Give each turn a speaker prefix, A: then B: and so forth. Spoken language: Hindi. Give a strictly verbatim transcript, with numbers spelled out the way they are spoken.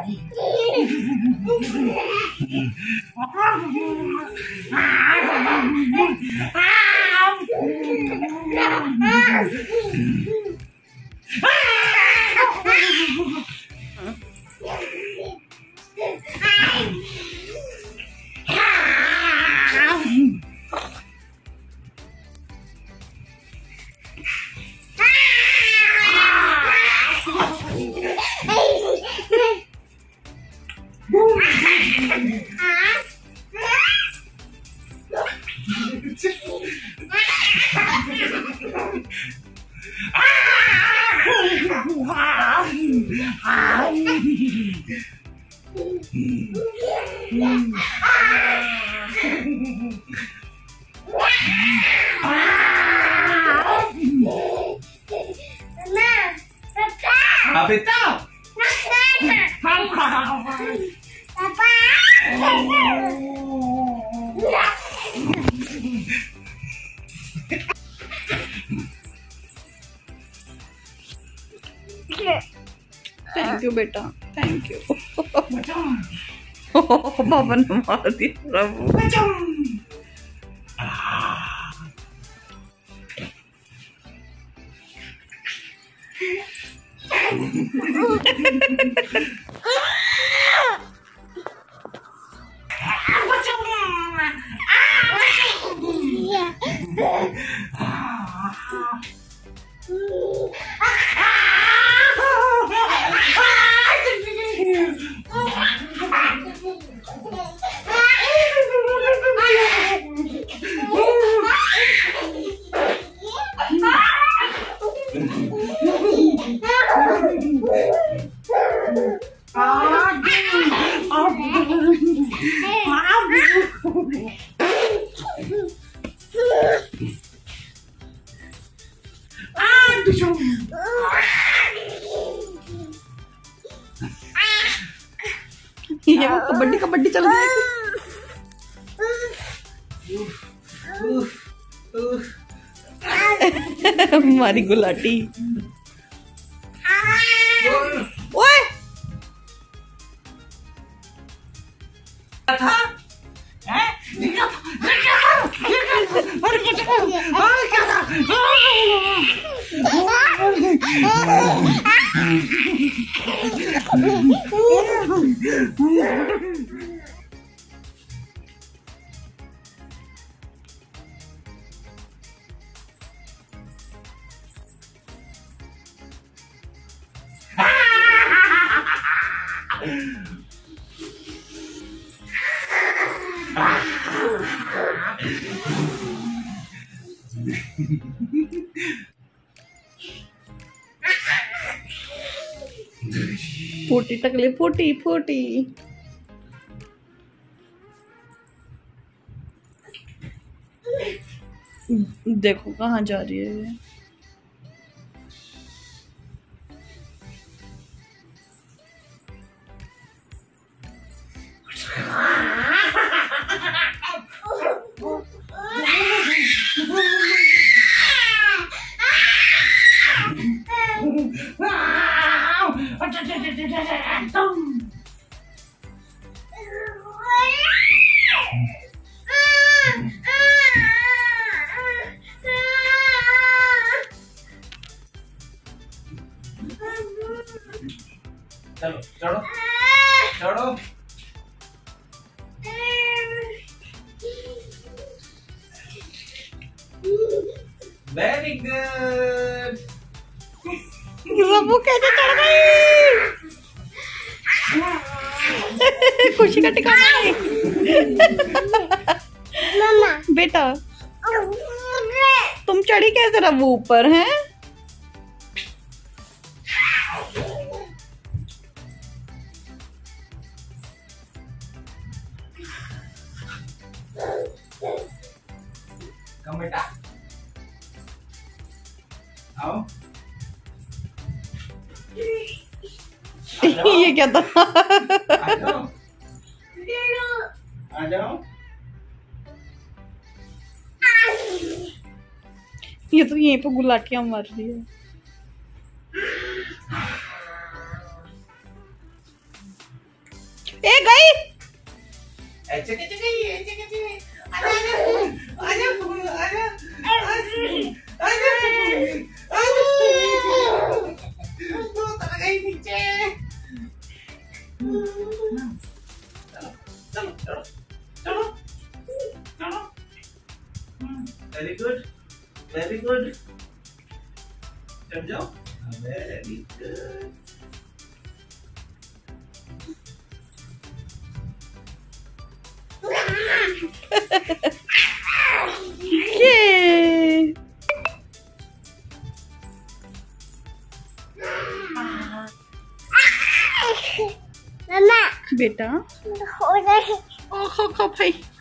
A: Betul.
B: थैंक यू बेटा, थैंक यू। पापा ने मार दिया प्रभु। ये वो कबड्डी कबड्डी चल रही है। हमारी गुलाटी। ओए फूटी टकली, फूटी फूटी। देखो कहाँ जा रही है ये।
A: चलो चढ़ो चढ़ो। Very good.
B: वो कैसे चढ़ गई? खुशी का ठिकाना नहीं।
C: मामा
B: बेटा तुम चढ़ी कैसे रहो ऊपर हैं?
A: कम बेटा आओ।
B: ये क्या था?
A: आ जाओ आ जाओ।
B: ये तो यहीं पे गुलाटियां मार रही है। ए गई।
A: ऐसे कैसे गई? ऐसे कैसे गई? आजा आजा आजा आजा आजा आजा तो तक गई नीचे। चलो चलो चलो चलो। Very good very good. चल जाओ। Very good.
B: ये
C: मम्मा
B: बेटा
C: हो रही
B: ओ खो खो भाई।